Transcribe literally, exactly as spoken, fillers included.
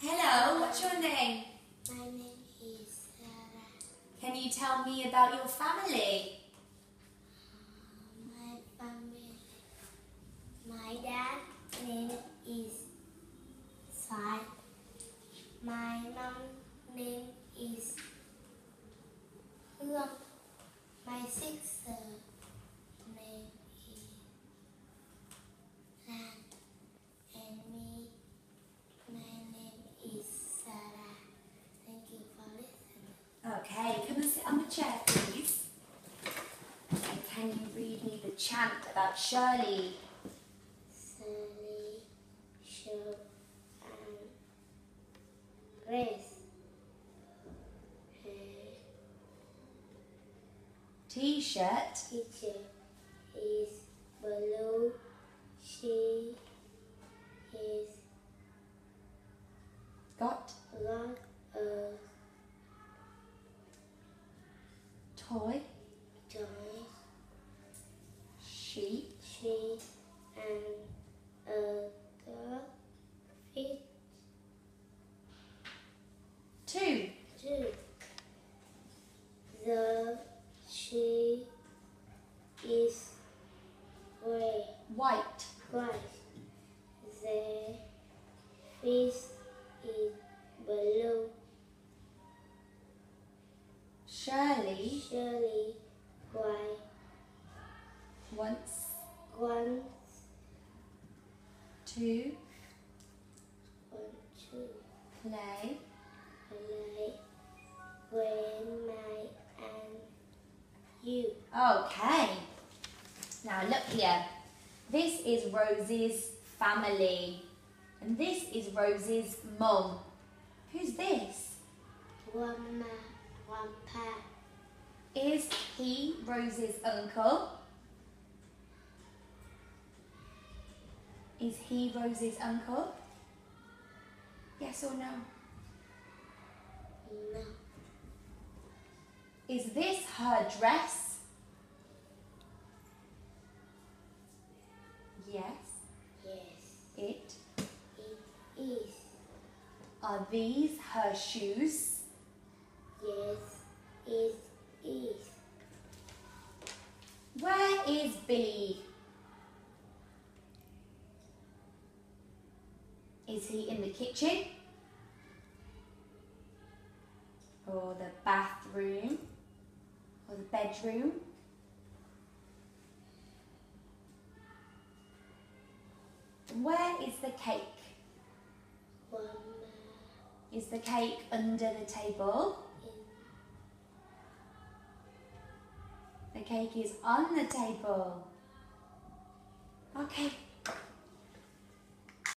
Hello, what's your name? My name is Sarah. Can you tell me about your family? My family. My dad name is Sai. My mom name is Hương. My sister name is Lan. And me, my name is Sarah. Thank you for listening. Okay, come and sit on the chair, please. And can you read me the chant about Shirley? Sally, Show, and Grace. Her T-shirt teacher is blue. She is got got a toy, toy. sheep, She and a dog. Fish two, too. The she is gray. white, White. The fish is blue. Shirley Shirley white. wants One, to one, two. play Play when my and you. Okay, now look here. This is Rose's family, and this is Rose's mum. Who's this? One ma, one pa. Is he Rose's uncle? Is he Rose's uncle? Yes or no? No. Is this her dress? Yes, Yes. it. It is. Are these her shoes? Yes. It is. Where is Billy? Is he in the kitchen? Or the bathroom? Or the bedroom? Where is the cake? One ma Is the cake under the table? in. The cake is on the table. Okay,